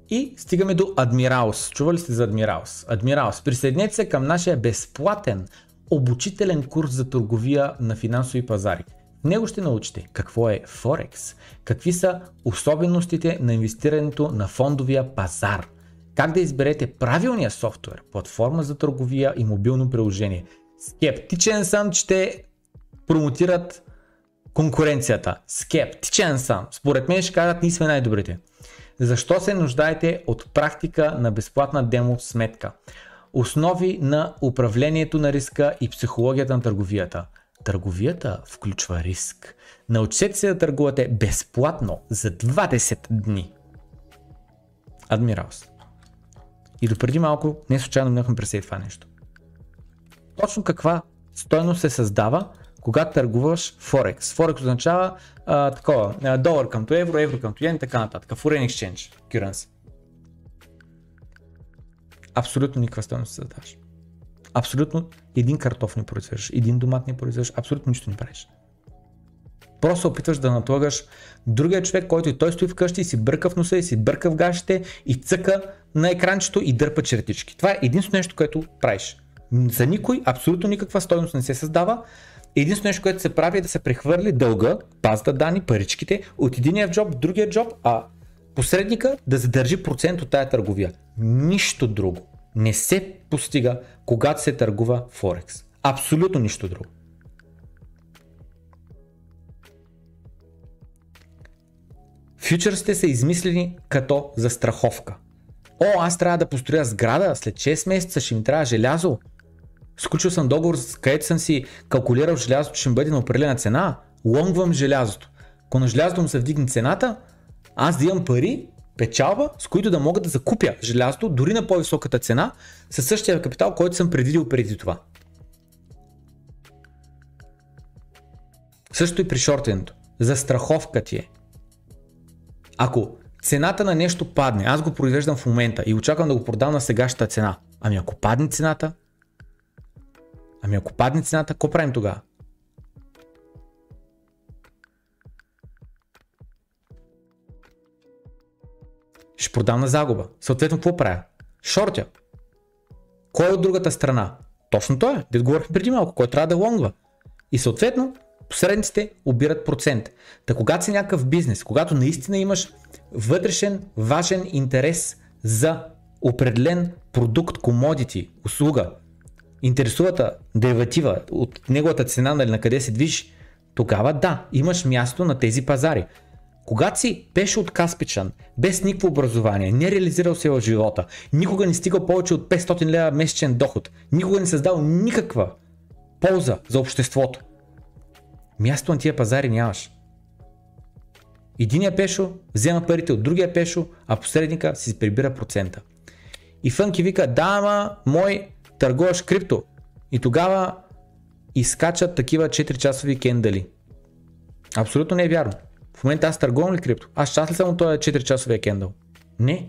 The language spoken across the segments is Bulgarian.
И стигаме до Адмиралс. Чували сте за Адмиралс? Адмиралс, присъединете се към нашия безплатен обучителен курс за търговия на финансови пазари. В него ще научите какво е Форекс, какви са особеностите на инвестирането на фондовия пазар, как да изберете правилния софтуер, платформа за търговия и мобилно приложение. Скептичен съм, че ще промотират конкуренцията. Скептичен съм. Според мен ще кажат, ние сме най-добрите. Защо се нуждаете от практика на безплатна демо сметка? Основи на управлението на риска и психологията на търговията. Търговията включва риск. Научете се да търгувате безплатно за 20 дни. Адмиралс. И допреди малко, не случайно минахме през това нещо. Точно каква стойност се създава, когато търгуваш Форекс. Форекс означава долар към евро, евро към йен и така нататък. Foreign exchange currency. Абсолютно никаква стойност се създаваш. Абсолютно един картоф не произвеждаш, един домат не произвеждаш, абсолютно нищо не правиш. Просто опитваш да натлъгаш другия човек, който и той стои вкъщи и си бърка в носа и си бърка в гащите и цъка на екранчето и дърпа чертички. Това е единствено нещо, което правиш. За никой абсолютно никаква стойност не се създава. Единствено нещо, което се прави е да се прехвърли дълга, базата данни, паричките от единия джоб в другия джоб, а посредника да задържи процент от тая търговия. Нищо друго не се постига, когато се търгува Форекс. Абсолютно нищо друго. Фьючерсите са измислени като застраховка. Аз трябва да построя сграда, след 6 месеца ще ми трябва желязо. Сключил съм договор, където съм си калкулирал желязото, ще ми бъде на определена цена. Лонгвам желязото. Ако на желязото му се вдигне цената, аз да имам пари, печалба, с които да мога да закупя желязото, дори на по-високата цена, със същия капитал, който съм предвидил преди това. Също и при шортенето. Застраховка ти е. Ако цената на нещо падне, аз го произвеждам в момента и очаквам да го продам на сегашната цена. Ако падне цената, какво правим тогава? Ще продам на загуба. Съответно, какво правя? Шортя. Кой е от другата страна? Точно той е. Дето говорихме преди малко, кой трябва да лонгва. И съответно, посредниците обират процент. Та когато си някакъв бизнес, когато наистина имаш вътрешен, важен интерес за определен продукт, комодити, услуга, интересувата дериватива от неговата цена, нали, на къде се движи, тогава да, имаш място на тези пазари. Когато си пеше от Каспичан, без никакво образование, не реализирал се в живота, никога не стигал повече от 500 лева месечен доход, никога не създал никаква полза за обществото, място на тия пазари нямаш. Единия пешо взема парите от другия пешо, а посредника си прибира процента. И Фънки вика, да, ама мой търгуваш крипто. И тогава изкачат такива 4-часови кендали. Абсолютно не е вярно. В момента аз търгувам ли крипто? Аз част ли съм от този 4-часовия кендал? Не.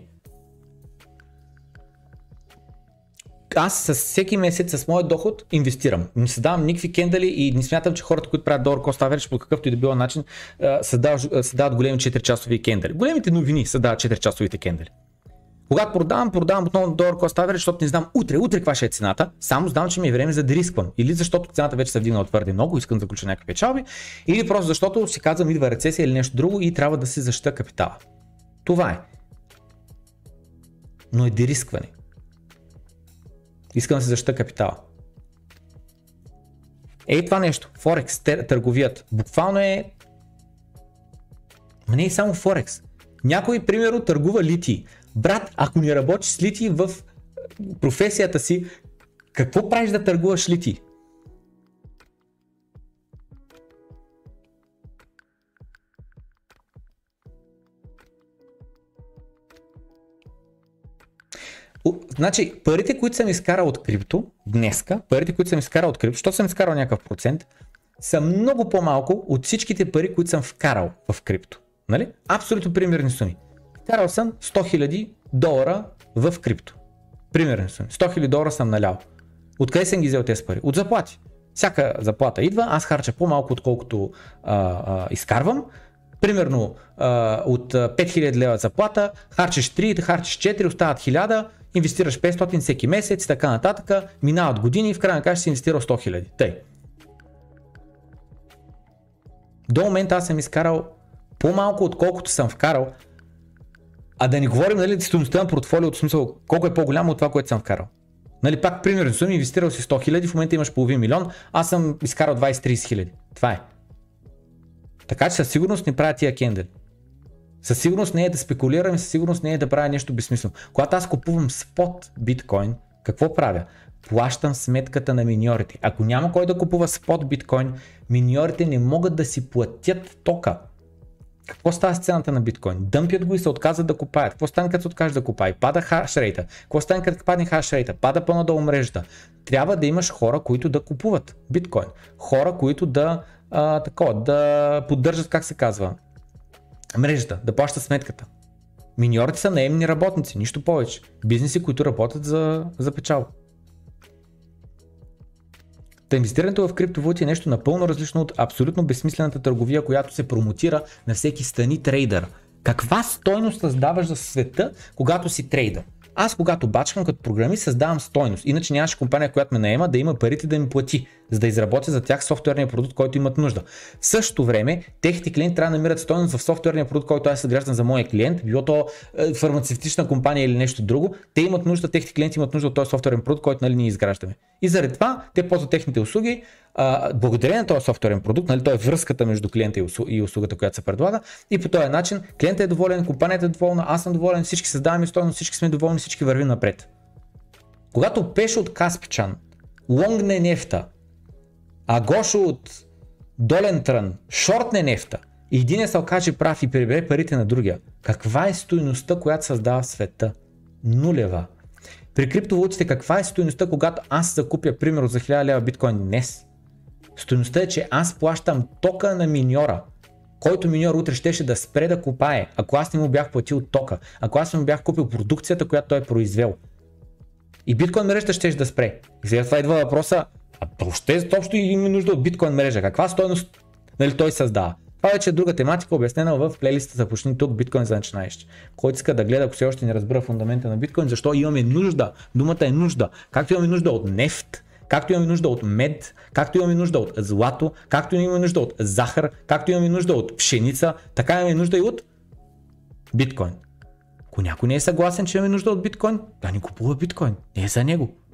Аз с всеки месец с моят доход инвестирам. Не създавам никакви кендали и не смятам, че хората, които правят долар cost average по какъвто и да било начин, създават големи 4-часови кендали. Големите новини създават 4-часовите кендали. Когато продавам отново долар cost average, защото не знам утре каква ще е цената, само знам, че ми е време за да рисквам. Или защото цената вече се вдигнала твърде много, искам да заключа някакви печалби, или просто защото си казвам идва рецесия или нещо друго и трябва да си защита капитала. Това е. Но е дерискване. Искам да се защита капитала. Това нещо, Форекс, търговият, буквално е... Не е само Форекс. Някой, примерно, търгува литий. Брат, ако не работиш с литий в професията си, какво правиш да търгуваш литий? Значи, парите, които съм изкарал от крипто, днеска, защото съм изкарал някакъв процент, са много по-малко от всичките пари, които съм вкарал в крипто. Нали? Абсолютно примерни суми. Вкарал съм $100,000 в крипто. Примерни суми. $100,000 съм налял. Откъде съм ги взел тези пари? От заплати. Всяка заплата идва, аз харча по-малко отколкото изкарвам, Примерно от 5000 лева заплата, харчиш 3, харчиш 4, остават 1000, инвестираш 500 всеки месец и така нататък, минават години и в крайна края си инвестирал 100 000. Тъй. До момента аз съм изкарал по-малко отколкото съм вкарал, а да не говорим, нали, стойността на портфолиото, в смисъл колко е по-голямо от това, което съм вкарал. Нали, пак примерно съм инвестирал си 100 000, в момента имаш половин милион, аз съм изкарал 20-30 хиляди. Това е. Така че със сигурност не правя тия кендали. Със сигурност не е да спекулирам и със сигурност не е да правя нещо безсмислено. Когато аз купувам спот биткоин, какво правя? Плащам сметката на миньорите. Ако няма кой да купува спот биткоин, миньорите не могат да си платят тока. Какво става с цената на биткоин? Дъмпят го и се отказват да купаят. Какво стане като се откажеш да купай? Пада хашрейта. Какво стане като падне хашрейта? Пада по-надолу мрежата. Трябва да имаш хора, които да купуват биткоин. Хора, които да поддържат, как се казва, мрежата, да плащат сметката. Миньорите са наемни работници, нищо повече. Бизнеси, които работят за печалба. Та инвестирането в криптовалути е нещо напълно различно от абсолютно безсмислената търговия, която се промотира на всеки стани трейдър. Каква стойност създаваш за света, когато си трейдър? Аз когато бачкам като програмист създавам стойност, иначе нямаше компания, която ме наема да има парите да ми плати, за да изработя за тях софтуерния продукт, който имат нужда. В същото време, техните клиенти трябва да намират стойност в софтуерния продукт, който аз съграждам за моя клиент, било то фармацевтична компания или нещо друго, те имат нужда, техните клиенти имат нужда от този софтуерен продукт, който нали, ние изграждаме. И заради това те ползват техните услуги, благодарение на този софтуерен продукт, нали, той е връзката между клиента и услугата, която се предлага, и по този начин клиентът е доволен, компанията е доволна, аз съм доволен, всички създаваме стойност, всички сме доволни, всички вървим напред. Когато Пешо от Каспичан лонгне нефта, а Гошо от Долен Трън шортне нефта и един се окаже прав и прибере парите на другия, каква е стойността, която създава света? Нулева. При криптовалутите каква е стойността, когато аз закупя, примерно за 1000 лева биткоин днес? Стойността е, че аз плащам тока на миньора, който миньор утре щеше да спре да копае, ако аз не му бях платил тока, ако аз не му бях купил продукцията, която той е произвел. И биткоин мрежата щеше да спре. И сега това идва въпроса, въобще има нужда от биткоин мрежа, каква стойност нали, той създава? Това вече е друга тематика, обяснена в плейлиста за почни тук биткоин за начинаещи. Който иска да гледа, ако все още не разбира фундамента на биткоин, защо имаме нужда, думата е нужда, както имаме нужда от нефт, както имаме нужда от мед, както имаме нужда от злато, както имаме нужда от захар, както имаме нужда от пшеница, така имаме нужда и от биткоин. Ако някой не е съгласен, че имаме нужда от биткоин, да ни купува биткоин, не е за него.